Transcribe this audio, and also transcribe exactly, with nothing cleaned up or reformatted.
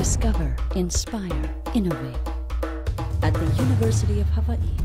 Discover, inspire, innovate at the University of Hawaii.